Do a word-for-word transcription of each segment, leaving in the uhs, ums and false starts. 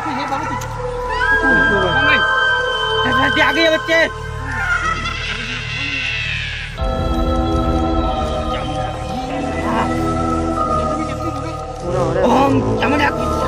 आ गए बच्चे। ओम चामुंडा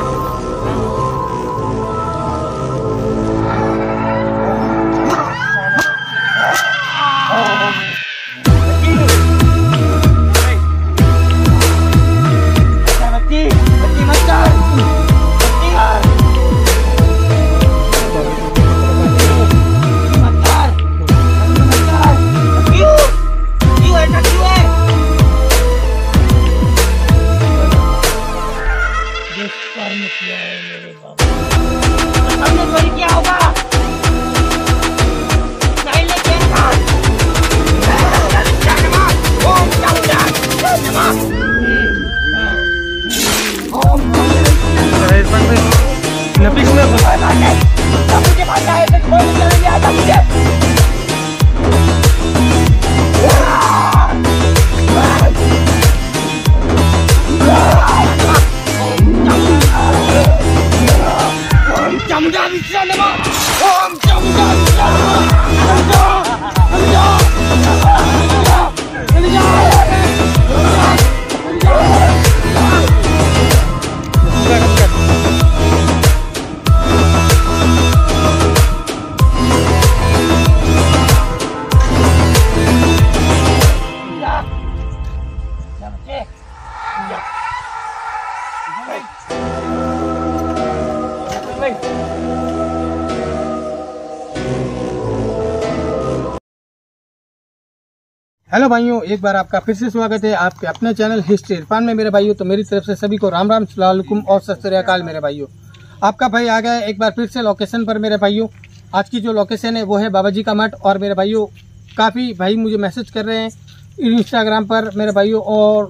हेलो भाइयों, एक बार आपका फिर से स्वागत है आपके अपने चैनल हिस्ट्री इरफान में मेरे भाइयों। तो मेरी तरफ से सभी को राम राम सलाम और सत श्री अकाल मेरे भाइयों। आपका भाई आ गया है एक बार फिर से लोकेशन पर मेरे भाइयों। आज की जो लोकेशन है वो है बाबा जी का मठ। और मेरे भाइयों काफ़ी भाई मुझे मैसेज कर रहे हैं इंस्टाग्राम पर मेरे भाइयों और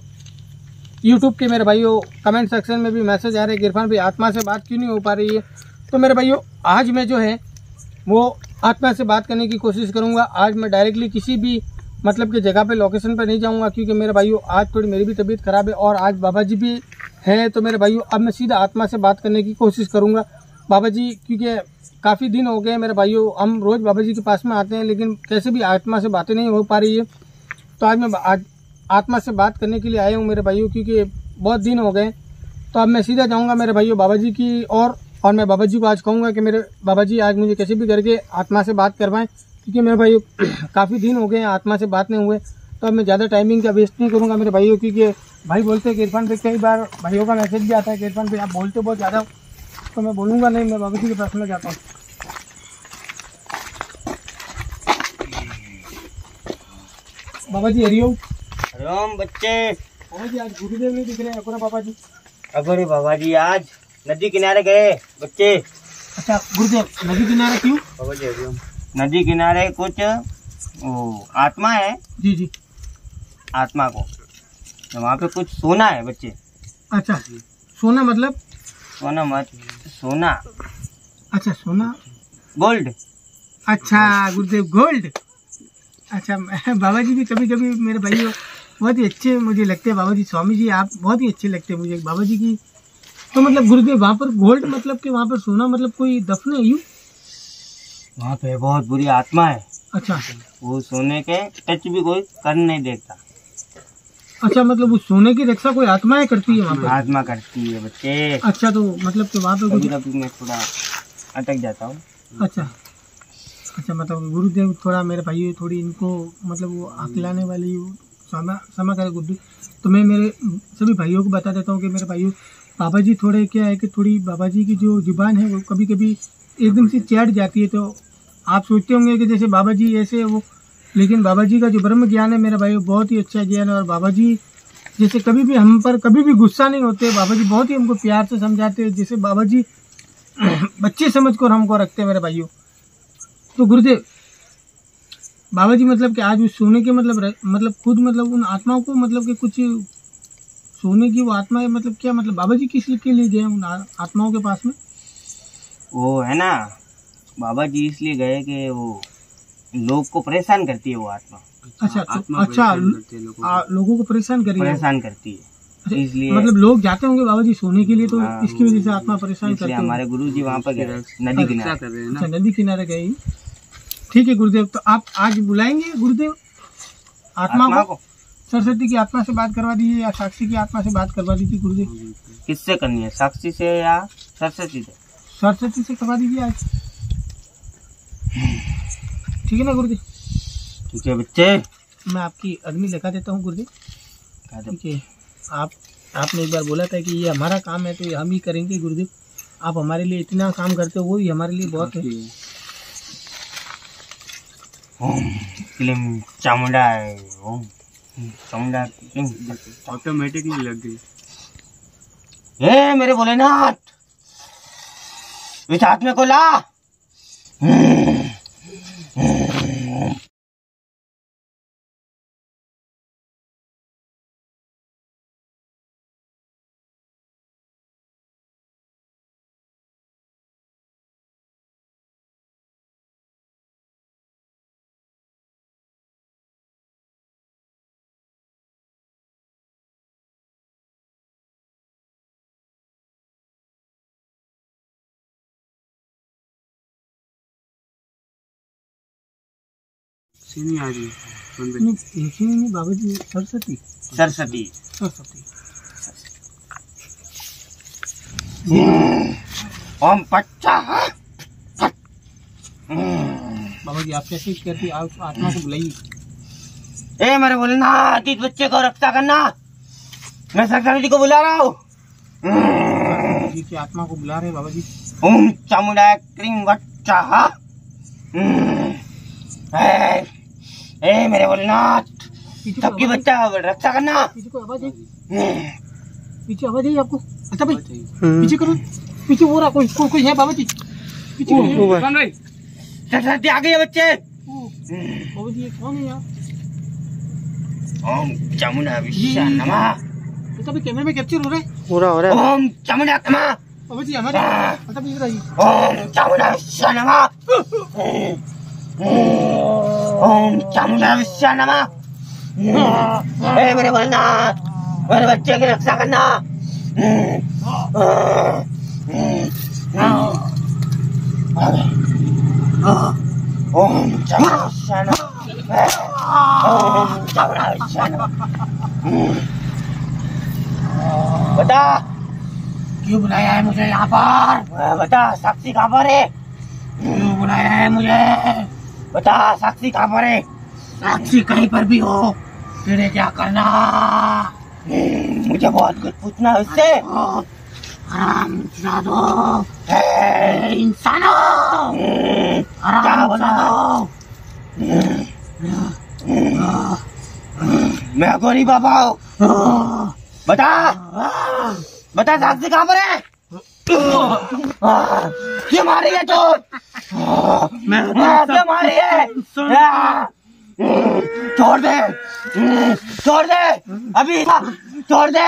यूट्यूब के मेरे भाइयों कमेंट सेक्शन में भी मैसेज आ रहे हैं कि इरफान भाई आत्मा से बात क्यों नहीं हो पा रही है। तो मेरे भाइयों आज मैं जो है वो आत्मा से बात करने की कोशिश करूँगा। आज मैं डायरेक्टली किसी भी मतलब कि जगह पे लोकेशन पे नहीं जाऊंगा, क्योंकि मेरे भाइयों आज थोड़ी मेरी भी तबीयत खराब है और आज बाबा जी भी हैं। तो मेरे भाइयों अब मैं सीधा आत्मा से बात करने की कोशिश करूंगा। बाबा जी क्योंकि काफ़ी दिन हो गए मेरे भाइयों, हम रोज़ बाबा जी के पास में आते हैं लेकिन कैसे भी आत्मा से बातें नहीं हो पा रही है। तो आज मैं आज आत्मा से बात करने के लिए आया हूँ मेरे भाइयों, क्योंकि बहुत दिन हो गए। तो अब मैं सीधा जाऊँगा मेरे भाइयों बाबा जी की और, और मैं बाबा जी को आज कहूँगा कि मेरे बाबा जी आज मुझे कैसे भी करके आत्मा से बात करवाएं, क्योंकि मेरे भाइयों काफ़ी दिन हो गए हैं आत्मा से बात नहीं हुए। तो अब मैं ज़्यादा टाइमिंग का वेस्ट नहीं करूँगा मेरे भाइयों, क्योंकि भाई बोलते हैं कि इरफान भाई, कई बार भाइयों का मैसेज भी आता है कि इरफान भाई आप बोलते बहुत ज़्यादा हो। तो मैं बोलूँगा नहीं, मैं बाबा जी के पास में जाता हूँ। बाबा जी हरिओम। हरिओम बच्चे। बाबा जी आज गुरुदेव नहीं दिख रहे हैं अकुरा बाबा जी। अकुरे बाबा जी आज नदी किनारे गए बच्चे। अच्छा गुरुदेव नदी किनारे क्यों? बाबा जी हरिओम। नदी किनारे कुछ वो आत्मा है जी जी, आत्मा को तो वहाँ पे कुछ सोना है बच्चे। अच्छा सोना मतलब? सोना मत सोना। अच्छा सोना गोल्ड। अच्छा गुरुदेव गोल्ड। अच्छा बाबा जी भी कभी कभी मेरे भाइयों बहुत ही अच्छे मुझे लगते हैं। बाबा जी स्वामी जी आप बहुत ही अच्छे लगते हैं मुझे बाबा जी की। तो मतलब गुरुदेव वहाँ पर गोल्ड मतलब कि वहाँ पर सोना मतलब कोई दफन है यूँ? वहाँ पे बहुत बुरी आत्मा है। अच्छा वो सोने के टच भी कोई कर नहीं देता। अच्छा मतलब वो सोने की रक्षा कोई आत्माएं करती है वहाँ पर? आत्मा करती है बच्चे। अच्छा तो मतलब कि वहाँ पे कभी कभी मैं थोड़ा अटक जाता हूँ। अच्छा अच्छा मतलब गुरुदेव थोड़ा मेरे भाई थोड़ी इनको मतलब वो अकलाने वाली क्षमा क्षमा करे गुरुदेव। तो मैं मेरे सभी भाइयों को बता देता हूँ कि मेरे भाइयों बाबा जी थोड़े क्या है कि थोड़ी बाबा जी की जो जुबान है वो कभी कभी एकदम से चैट जाती है। तो आप सोचते होंगे कि जैसे बाबा जी ऐसे वो, लेकिन बाबा जी का जो ब्रह्म ज्ञान है मेरा भाई बहुत ही अच्छा ज्ञान है। और बाबा जी जैसे कभी भी हम पर कभी भी गुस्सा नहीं होते। बाबा जी बहुत ही हमको प्यार से समझाते हैं, जैसे बाबा जी बच्चे समझ कर हमको रखते हैं मेरे भाइयों। तो गुरुदेव बाबा जी मतलब कि आज उस सोने के मतलब मतलब खुद मतलब उन आत्माओं को मतलब कि कुछ सोने की वो आत्मा मतलब क्या मतलब बाबा जी किस के लिए गए उन आत्माओं के पास में? वो है ना बाबा जी इसलिए गए कि वो लोग को परेशान करती है वो आत्मा। अच्छा तो, अच्छा लोगों को परेशान कर रही है परेशान करती है। इसलिए मतलब लोग जाते होंगे बाबा जी सोने के लिए, तो हाँ, इसकी वजह से आत्मा परेशान करती इसलिए है। हमारे गुरु जी वहाँ पर गए नदी किनारे। अच्छा, नदी किनारे गए। ठीक है गुरुदेव, तो आप आज बुलाएंगे गुरुदेव आत्मा, आत्मा को? को सरस्वती की आत्मा से बात करवा दीजिए या साक्षी की आत्मा से बात करवा दीजिए गुरुदेव। किससे करनी है, साक्षी से या सरस्वती से? सरस्वती से करवा दीजिए आज, ठीक है ना गुरुदेव? ठीक है बच्चे, मैं आपकी अग्नि लिखा देता हूँ गुरुदेव। कह दो। ठीक है, आप आपने एक बार बोला था कि ये हमारा काम है तो ये हम ही करेंगे गुरुदेव। आप हमारे लिए इतना काम करते हो, वो भी हमारे लिए बहुत है। ओम क्लीम चामुंडा, ओम चामुंडा क्लीम। ऑटोमेटिकली लग गई। हे मेरे भोलेनाथ, इस आत्मा को ला। सीनी आ गई। नहीं, देखिए नहीं बाबा जी, सरस्वती सरस्वती सरस्वती। ओम पच्चा। बाबा जी आप कैसे कहती, आप आत्मा को बुलाइए। ए मेरे भोलेनाथ, इस बच्चे को रक्षा करना, मैं सरस्वती को बुला रहा हूँ। जी की आत्मा को बुला रहे हैं बाबा जी। ओम चामुंडा क्लीम वच्चा। ए मेरे भोलेनाथ, पीछे को सबकी आवाज- बच्चा रक्षा करना। पीछे को आवाज आई, पीछे आवाज आई आपको? अच्छा भाई पीछे करो, पीछे हो रहा कोई को, कोई है बाबा जी पीछे करो। सरस्वती आ गई है बच्चे। बाबा जी ये कौन है यार? ओम चामुंडा विश्वा नमः। अच्छा भाई कैमरे में कैप्चर हो रहा है हो रहा हो रहा ओम चामुंडा नमः। बाबा जी हमारे। हाँ। अच्छा भाई इधर आइए। ओम चामुंडा विश्वा नमः। ओम चामुंडा विश्वा नमः। ए मेरे भोलेनाथ, मेरे बच्चे की रक्षा करना। ओम चामुंडा विश्वा नमः। ओम चामुंडा विश्वा नमः। बता क्यों बुलाया है मुझे यहाँ पर? बता साक्षी कहाँ पर है? क्यों बुलाया है मुझे? बता साक्षी कहाँ पर है? साक्षी कहीं पर भी हो, तेरे क्या करना? मुझे बहुत कुछ पूछना है उससे। हराम दो इंसानों, क्या बोला? मैं गोरी बाबा हूँ। बता बता साक्षी कहाँ पर है? क्यों मारी है तो? क्यों मारी है? छोड़ दे, छोड़ दे, अभी छोड़ दे,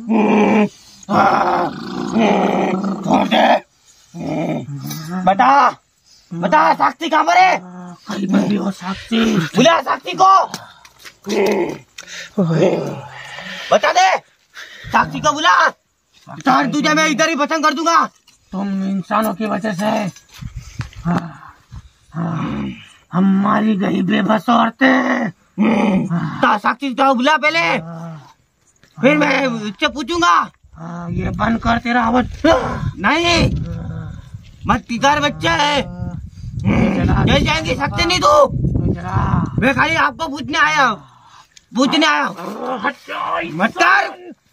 छोड़ दे। बता बता साक्षी कहाँ पर है? कहीं पर भी हो साक्षी, बुला साक्षी को। बता दे साक्षी को बुला, तार तुझे मैं इधर ही पसंद कर दूंगा। तुम इंसानों की वजह से हाँ, हाँ, हमारी गई बेबस औरतें। साक्षी को बुला पहले, फिर मैं उससे पूछूंगा। ये बंद कर तेरा आवाज। नहीं मत कर बच्चे, ले जाएंगे सकते नहीं तू। मैं खाली आपको पूछने आया पूछने आया मत कर।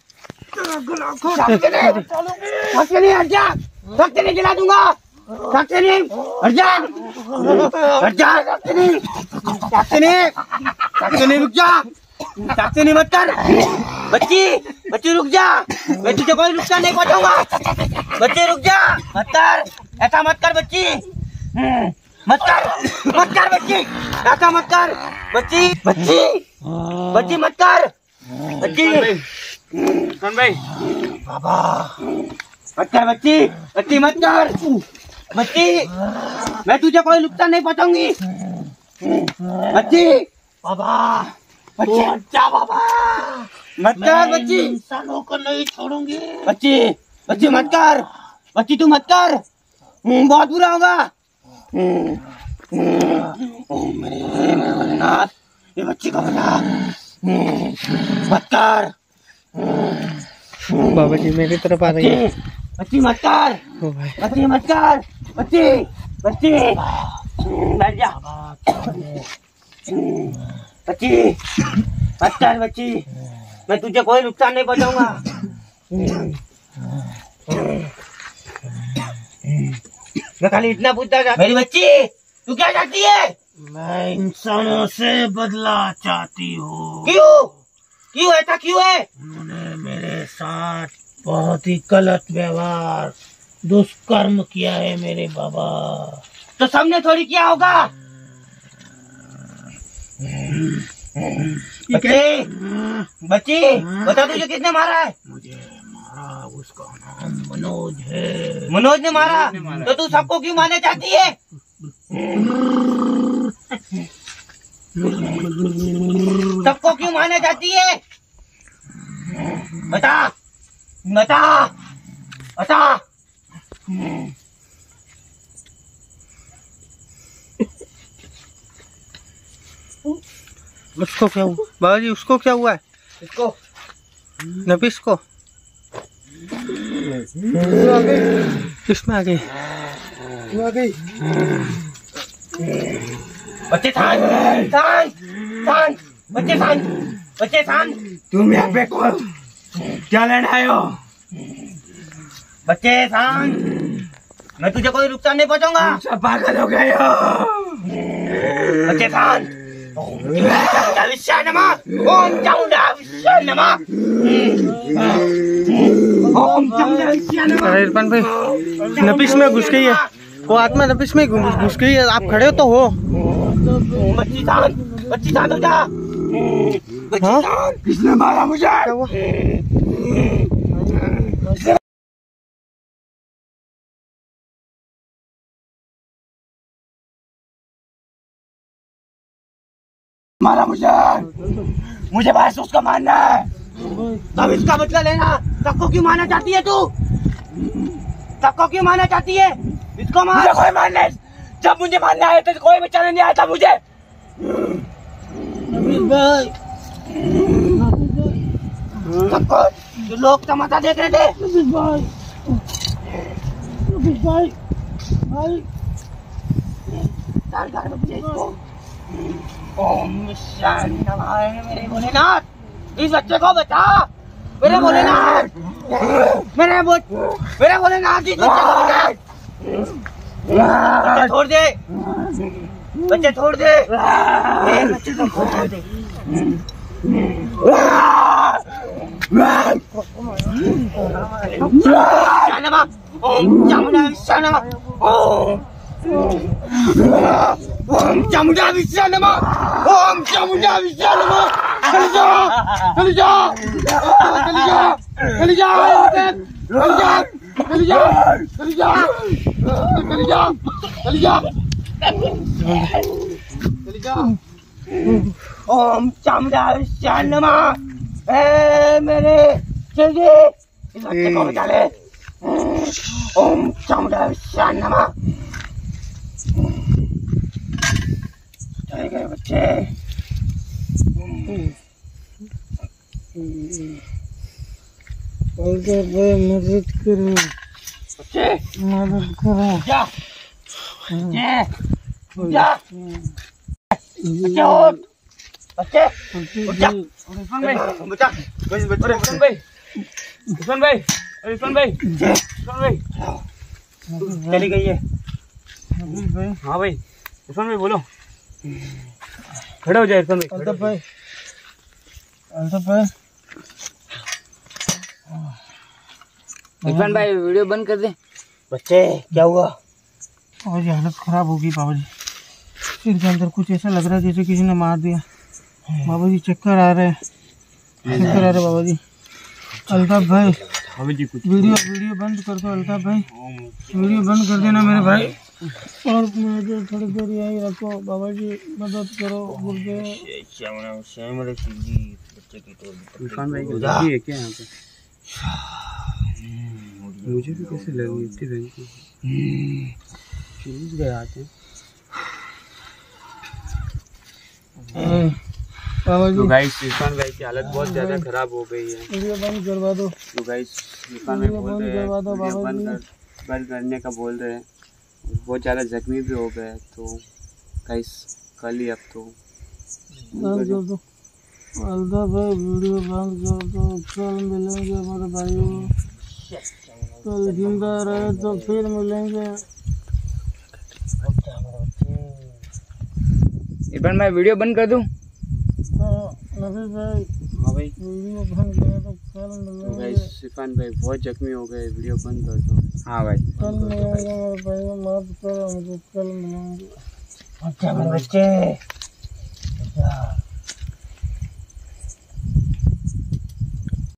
सख्त नहीं हट जा, सख्त नहीं गिला दूंगा, सख्त नहीं हट जा, हट जा, सख्त नहीं, सख्त नहीं, सख्त नहीं, रुक जा, सख्त नहीं मत कर। बच्ची बच्ची रुक जा, मैं तुझे कोई नुकसान नहीं पहुंचाऊंगा। बच्ची रुक जा, मत कर, ऐसा मत कर बच्ची, मत कर, मत कर बच्ची, ऐसा मत कर बच्ची, बच्ची बच्ची मत कर बच्ची। कौन भाई? बाबा मत कर बच्ची, बच्ची मत कर बच्ची, मैं तुझे कोई नुकसान नहीं पहुंचाऊंगी बच्ची। बाबा बच्ची अच्छा बाबा, मत कर बच्ची, इंसानों को नहीं छोड़ूंगी। बच्ची बच्ची मत कर, बच्ची तू मत कर, हम्म, बहुत बुरा होगा। हम्म, हम्म, ओ मेरे मेरे भोलेनाथ, ये बच्ची को बता, हम्म, मत कर। बाबा जी मेरी तरफ आ रही है। बच्ची मत कर, बच्ची मत कर, बच्ची बच्ची बैठ जा, बच्ची मत कर बच्ची, मैं तुझे कोई नुकसान नहीं पहुंचाऊंगा। मैं खाली इतना पूछता था, मेरी बच्ची तू क्या चाहती है? मैं इंसानों से बदला चाहती हूँ। क्यों क्यों ऐसा क्यों है? उन्होंने मेरे साथ बहुत ही गलत व्यवहार, दुष्कर्म किया है मेरे बाबा। तो सबने थोड़ी किया होगा। बच्ची बच्ची बता तुझे किसने मारा है? मुझे मारा, उसका नाम मनोज है। मनोज ने मारा, तो तू सबको क्यों मारना चाहती है? सबको क्यों मारना चाहती है? बता बता बता। उसको क्या हुआ बाबा जी? उसको क्या हुआ है? इसको नफीस को किसमें आ गई? आ गई। बच्चे शांत शांत शांत, बच्चे शांत, बच्चे शांत। तुम यहाँ पे कौन क्या लेने आए हो? बच्चे शांत, मैं तुझे कोई नुकसान नहीं पहुंचाऊंगा। सब पागल हो गए हो। बच्चे शांत। ओम चामुंडा विश्वाय नमः, ओम चामुंडा विश्वाय नमः, ओम चामुंडा विश्वाय नमः। अरे इरफान भाई, नफीस में घुस गई है वो आत्मा, नफीस में घुस घुस गई है। आप खड़े हो तो हो। बच्ची शांत, बच्ची शांत हो जा। बच्ची शांत। किसने मारा मुझे? क्या हुआ? मारा मुझे, मुझे बस उसका मारना है। तब इसका बदला लेना। सबको क्यों मारना चाहती है तू? सबको क्यों मारना चाहती है? इसको मार। मुझे कोई मारना है। जब मुझे मारना है तो कोई बचाने नहीं आता मुझे। भाई सबको जो लोग तमाशा देख रहे थे। भाई भाई भाई डाल डाल बच्चे इसको। ओम विश्वाय नमः। मेरे भोलेनाथ, इस बच्चे को बचा। मेरे भोलेनाथ, मेरे भो मेरे भोलेनाथ, इस बच्चे को बचा। बच्चे छोड़ दे, बच्चे छोड़ दे, ए, बच्चे को छोड़ दे। विश्वाय नमः, ओम चामुंडा विश्वाय नमः, ओम ओम चामुंडा विश्वाय नमः, ओम चामुंडा विश्वाय नमः। चल जा, चल जा, चल जा, चल जा, चल जा, चल जा, चल जा, चल जा, चल जा, चल जा। ओम चामुंडा विश्वाय नमः। ए मेरे चलिए, इस बच्चे को बचा ले। ओम चामुंडा विश्वाय नमः। गए बच्चे। मदद करो, बच्चे मदद करो। जा, बच्चे जा, बच्चे उठ, बच्चे उठ जा। इरफान भाई, बच्चा, बस बच्चे। इरफान भाई, इरफान भाई, इरफान भाई, इरफान भाई, चली गई है। हाँ भाई, इरफान भाई बोलो। खड़े हो जाए इरफान भाई। अल्ताफ भाई, अल्ताफ भाई, इरफान भाई वीडियो बंद कर दे। बच्चे क्या हुआ? बाबा जी हालत खराब होगी बाबा जी। सिर के अंदर कुछ ऐसा लग रहा है जैसे किसी ने मार दिया। बाबा जी चक्कर आ रहे हैं, चक्कर आ रहे बाबा जी। अल्ताफ भाई जी कुछ वीडियो वीडियो बंद कर दो। अल्ताफ भाई वीडियो बंद कर देना मेरे भाई। और मुझे थोड़ी देर यहीं रखो बाबा जी, मदद करो। बच्चे की तो इरफान भाई की लगी है क्या यहाँ पे? मुझे भी कैसे लगी इतनी रही थी चूज गए आते तो गाइस इरफान भाई की हालत बहुत ज्यादा खराब हो गई है। वीडियो बंद करवा दो। तो गाइस इरफान भाई बोल रहे हैं वीडियो बंद कर बंद करने का बोल रहे हैं, बहुत ज़्यादा जख्मी भी हो गए। तो गाइस कल ही अब तो बंद कर दो अलदा भाई, वीडियो बंद कर दो। कल मिलेंगे मेरे भाइयों, कल जिंदा रहे तो फिर मिलेंगे। इरफान भाई वीडियो बंद कर दूं? हाँ नबी भाई, हाँ भाई वीडियो बंद कर दो, कल मिलेंगे। गाइस इरफान भाई बहुत जख्मी हो गए, वीडियो बंद कर दो। हाँ भाई कल मिलेंगे मेरे भाइयों, माफ करो हमको, कल मिलेंगे। बच्चे बच्चे